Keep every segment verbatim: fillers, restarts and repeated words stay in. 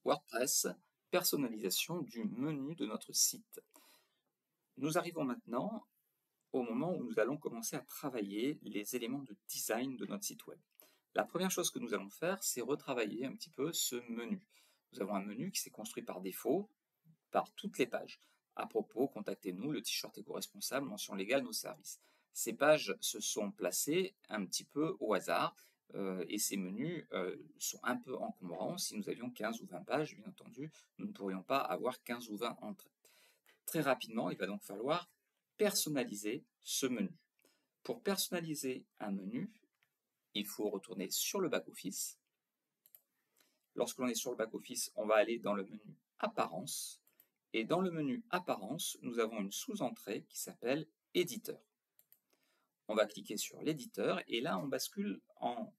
WordPress, personnalisation du menu de notre site. Nous arrivons maintenant au moment où nous allons commencer à travailler les éléments de design de notre site web. La première chose que nous allons faire, c'est retravailler un petit peu ce menu. Nous avons un menu qui s'est construit par défaut, par toutes les pages. À propos, contactez-nous, le t-shirt éco-responsable, mention légale, nos services. Ces pages se sont placées un petit peu au hasard euh, et ces menus euh, sont un peu encombrants. Si nous avions quinze ou vingt pages, bien entendu, nous ne pourrions pas avoir quinze ou vingt entrées. Très rapidement, il va donc falloir personnaliser ce menu. Pour personnaliser un menu, il faut retourner sur le back-office. Lorsque l'on est sur le back-office, on va aller dans le menu Apparence. Et dans le menu Apparence, nous avons une sous-entrée qui s'appelle Éditeur. On va cliquer sur l'éditeur et là, on bascule en,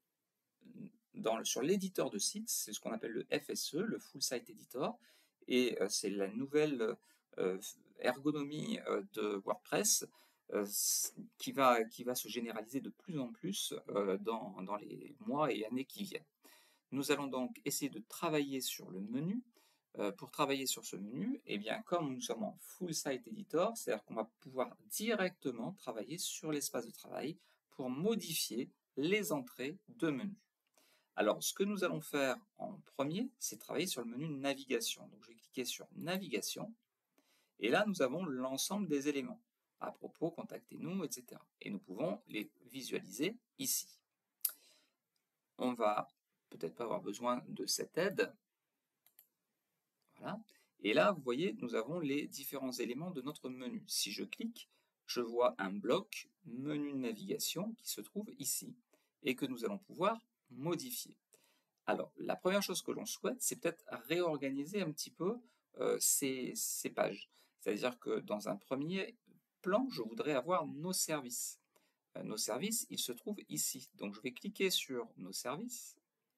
dans le, sur l'éditeur de site. C'est ce qu'on appelle le F S E, le Full Site Editor. Et euh, c'est la nouvelle euh, ergonomie euh, de WordPress euh, qui, va, qui va se généraliser de plus en plus euh, dans, dans les mois et années qui viennent. Nous allons donc essayer de travailler sur le menu. Euh, pour travailler sur ce menu, eh bien, comme nous sommes en Full Site Editor, c'est-à-dire qu'on va pouvoir directement travailler sur l'espace de travail pour modifier les entrées de menu. Alors, ce que nous allons faire en premier, c'est travailler sur le menu Navigation. Donc, je vais cliquer sur Navigation, et là, nous avons l'ensemble des éléments. À propos, contactez-nous, et cetera. Et nous pouvons les visualiser ici. On va peut-être pas avoir besoin de cette aide. Voilà. Et là, vous voyez, nous avons les différents éléments de notre menu. Si je clique, je vois un bloc menu de navigation qui se trouve ici et que nous allons pouvoir modifier. Alors, la première chose que l'on souhaite, c'est peut-être réorganiser un petit peu euh, ces, ces pages. C'est-à-dire que dans un premier plan, je voudrais avoir nos services. Euh, nos services, ils se trouvent ici. Donc, je vais cliquer sur nos services.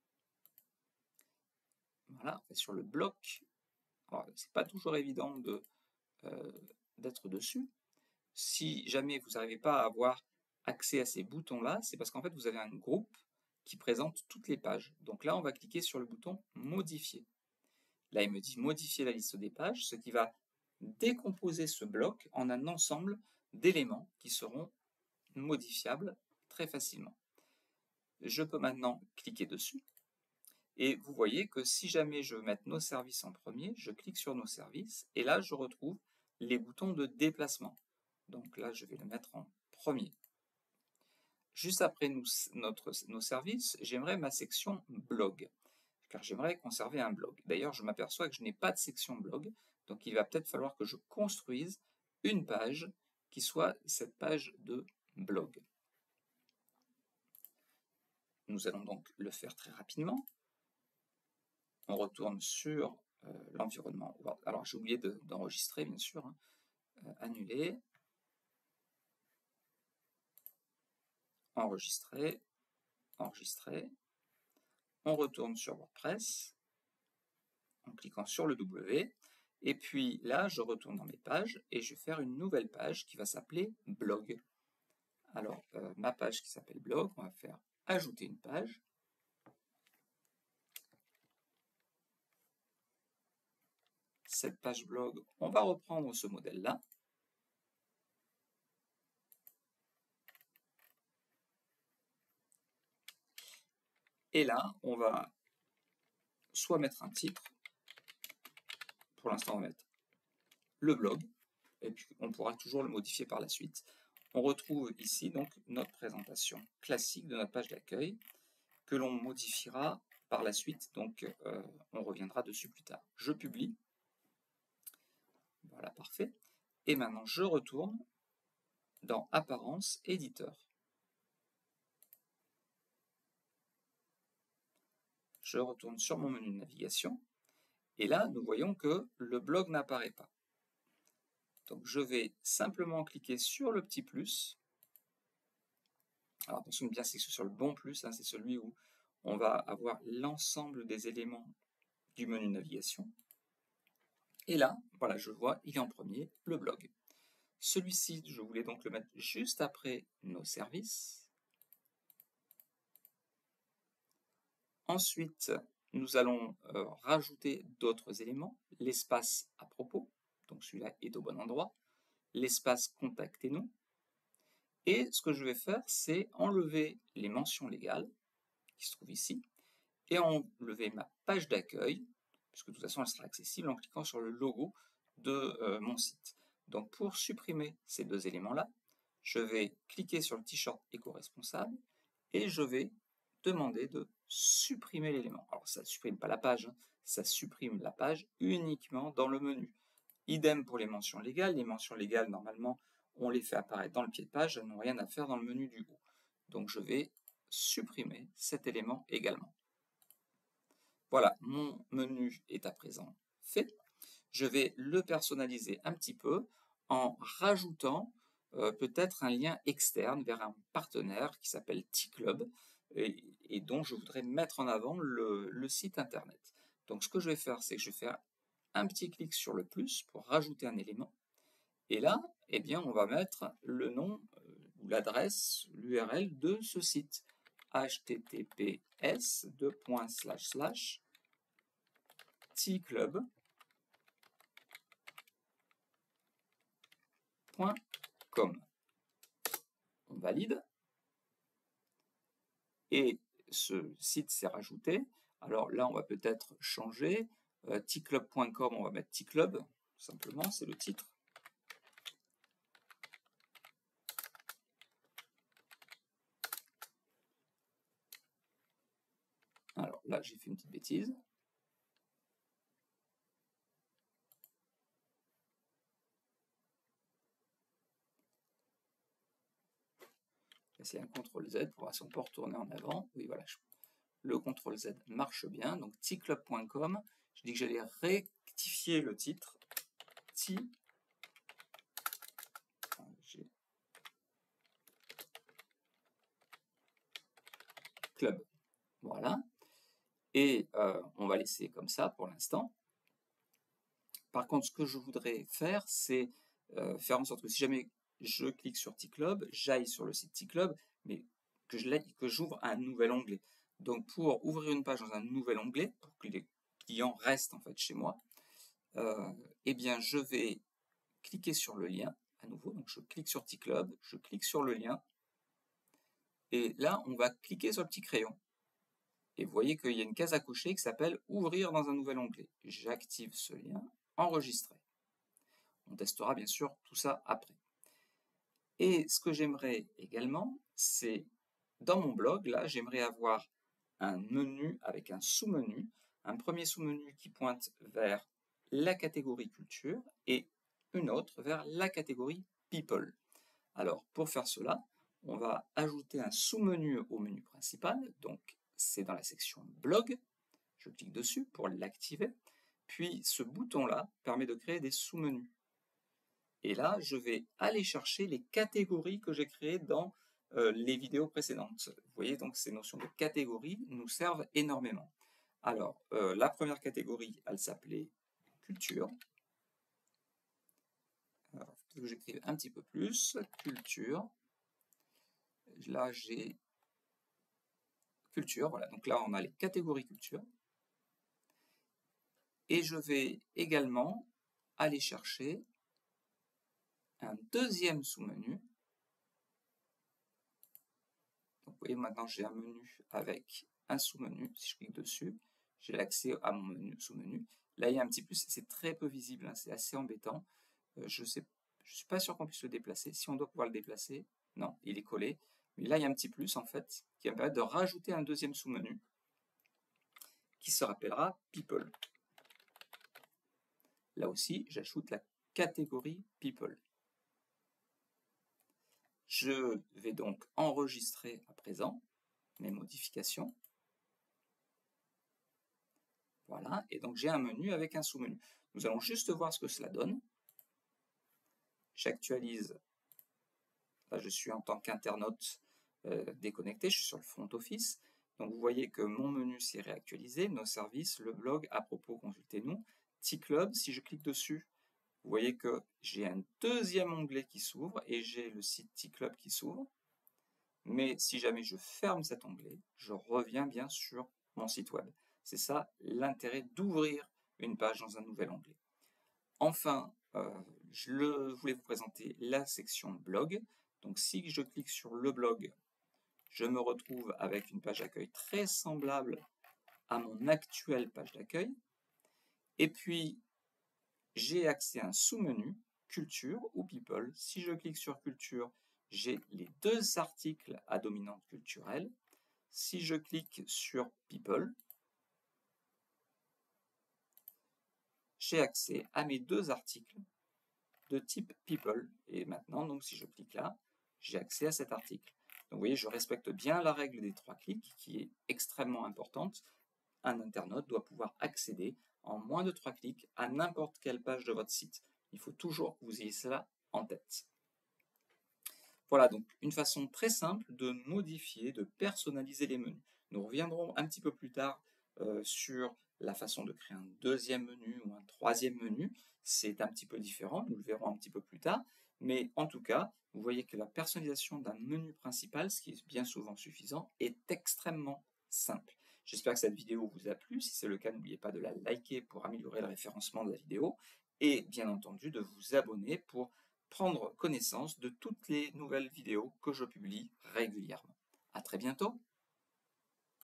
Voilà, sur le bloc. Alors, c'est pas toujours évident de, euh, d'être dessus. Si jamais vous n'arrivez pas à avoir accès à ces boutons-là, c'est parce qu'en fait, vous avez un groupe qui présente toutes les pages. Donc là, on va cliquer sur le bouton « Modifier ». Là, il me dit « Modifier la liste des pages », ce qui va décomposer ce bloc en un ensemble d'éléments qui seront modifiables très facilement. Je peux maintenant cliquer dessus. Et vous voyez que si jamais je veux mettre nos services en premier, je clique sur nos services et là, je retrouve les boutons de déplacement. Donc là, je vais le mettre en premier. Juste après nous, notre, nos services, j'aimerais ma section blog, car j'aimerais conserver un blog. D'ailleurs, je m'aperçois que je n'ai pas de section blog, donc il va peut-être falloir que je construise une page qui soit cette page de blog. Nous allons donc le faire très rapidement. On retourne sur euh, l'environnement. Alors, j'ai oublié d'enregistrer, de, bien sûr. Hein. Euh, annuler. Enregistrer. Enregistrer. On retourne sur WordPress en cliquant sur le W. Et puis là, je retourne dans mes pages et je vais faire une nouvelle page qui va s'appeler blog. Alors, euh, ma page qui s'appelle blog, on va faire ajouter une page. Cette page blog, on va reprendre ce modèle-là. Et là, on va soit mettre un titre, pour l'instant on va mettre le blog, et puis on pourra toujours le modifier par la suite. On retrouve ici donc notre présentation classique de notre page d'accueil, que l'on modifiera par la suite, donc euh, on reviendra dessus plus tard. Je publie. Voilà, parfait. Et maintenant, je retourne dans Apparence, Éditeur. Je retourne sur mon menu de navigation. Et là, nous voyons que le blog n'apparaît pas. Donc, je vais simplement cliquer sur le petit plus. Alors, attention bien, c'est sur le bon plus, hein, c'est celui où on va avoir l'ensemble des éléments du menu de navigation. Et là, voilà, je vois, il est en premier, le blog. Celui-ci, je voulais donc le mettre juste après nos services. Ensuite, nous allons euh, rajouter d'autres éléments, l'espace à propos, donc celui-là est au bon endroit, l'espace contactez-nous, et ce que je vais faire, c'est enlever les mentions légales, qui se trouvent ici, et enlever ma page d'accueil, puisque de toute façon elle sera accessible en cliquant sur le logo de euh, mon site. Donc pour supprimer ces deux éléments-là, je vais cliquer sur le t-shirt éco-responsable et je vais demander de supprimer l'élément. Alors ça ne supprime pas la page, hein, ça supprime la page uniquement dans le menu. Idem pour les mentions légales. Les mentions légales, normalement, on les fait apparaître dans le pied de page, elles n'ont rien à faire dans le menu du haut. Donc je vais supprimer cet élément également. Voilà, mon menu est à présent fait. Je vais le personnaliser un petit peu en rajoutant euh, peut-être un lien externe vers un partenaire qui s'appelle T-Club et, et dont je voudrais mettre en avant le, le site internet. Donc ce que je vais faire, c'est que je vais faire un petit clic sur le plus pour rajouter un élément. Et là, eh bien, on va mettre le nom euh, ou l'adresse, l'U R L de ce site. H T T P S deux points slash slash T-Club. .com. On valide. Et ce site s'est rajouté. Alors là, on va peut-être changer. Euh, T-Club point com, on va mettre T-Club, simplement, c'est le titre. Alors là, j'ai fait une petite bêtise. C'est un contrôle Z pour voir si on peut retourner en avant. Oui, voilà. Le contrôle Z marche bien. Donc T-Club point com. Je dis que j'allais rectifier le titre. T. Club. Voilà. Et euh, on va laisser comme ça pour l'instant. Par contre, ce que je voudrais faire, c'est euh, faire en sorte que si jamais je clique sur T-Club, j'aille sur le site T-Club, mais que je que j'ouvre un nouvel onglet. Donc pour ouvrir une page dans un nouvel onglet, pour que les clients restent en fait chez moi, euh, eh bien je vais cliquer sur le lien à nouveau. Donc je clique sur T-Club, je clique sur le lien, et là on va cliquer sur le petit crayon. Et vous voyez qu'il y a une case à cocher qui s'appelle « Ouvrir dans un nouvel onglet ». J'active ce lien, enregistrer. On testera bien sûr tout ça après. Et ce que j'aimerais également, c'est dans mon blog, là, j'aimerais avoir un menu avec un sous-menu, un premier sous-menu qui pointe vers la catégorie culture et une autre vers la catégorie people. Alors pour faire cela, on va ajouter un sous-menu au menu principal, donc c'est dans la section blog, je clique dessus pour l'activer, puis ce bouton-là permet de créer des sous-menus. Et là, je vais aller chercher les catégories que j'ai créées dans euh, les vidéos précédentes. Vous voyez, donc ces notions de catégories nous servent énormément. Alors, euh, la première catégorie, elle s'appelait culture. Alors, il faut que j'écrive un petit peu plus. Culture. Là, j'ai culture. Voilà, donc là, on a les catégories culture. Et je vais également aller chercher un deuxième sous-menu. Donc vous voyez, maintenant j'ai un menu avec un sous-menu. Si je clique dessus, j'ai l'accès à mon menu sous-menu. Là, il y a un petit plus, c'est très peu visible, hein, c'est assez embêtant. Euh, je ne je suis pas sûr qu'on puisse le déplacer. Si on doit pouvoir le déplacer, non, il est collé. Mais là, il y a un petit plus, en fait, qui va me permettre de rajouter un deuxième sous-menu qui se rappellera People. Là aussi, j'ajoute la catégorie People. Je vais donc enregistrer à présent mes modifications. Voilà, et donc j'ai un menu avec un sous-menu. Nous allons juste voir ce que cela donne. J'actualise. Là, je suis en tant qu'internaute euh, déconnecté, je suis sur le front office. Donc vous voyez que mon menu s'est réactualisé, nos services, le blog, à propos, consultez-nous. T-Club, si je clique dessus, vous voyez que j'ai un deuxième onglet qui s'ouvre et j'ai le site T-Club qui s'ouvre. Mais si jamais je ferme cet onglet, je reviens bien sur mon site web. C'est ça l'intérêt d'ouvrir une page dans un nouvel onglet. Enfin, euh, je le, voulais vous présenter la section blog. Donc si je clique sur le blog, je me retrouve avec une page d'accueil très semblable à mon actuelle page d'accueil. Et puis, j'ai accès à un sous-menu, culture ou people. Si je clique sur culture, j'ai les deux articles à dominante culturelle. Si je clique sur people, j'ai accès à mes deux articles de type people. Et maintenant, donc, si je clique là, j'ai accès à cet article. Donc, vous voyez, je respecte bien la règle des trois clics, qui est extrêmement importante. Un internaute doit pouvoir accéder en moins de trois clics à n'importe quelle page de votre site. Il faut toujours que vous ayez cela en tête. Voilà donc une façon très simple de modifier, de personnaliser les menus. Nous reviendrons un petit peu plus tard euh, sur la façon de créer un deuxième menu ou un troisième menu. C'est un petit peu différent, nous le verrons un petit peu plus tard. Mais en tout cas, vous voyez que la personnalisation d'un menu principal, ce qui est bien souvent suffisant, est extrêmement simple. J'espère que cette vidéo vous a plu. Si c'est le cas, n'oubliez pas de la liker pour améliorer le référencement de la vidéo et bien entendu de vous abonner pour prendre connaissance de toutes les nouvelles vidéos que je publie régulièrement. À très bientôt!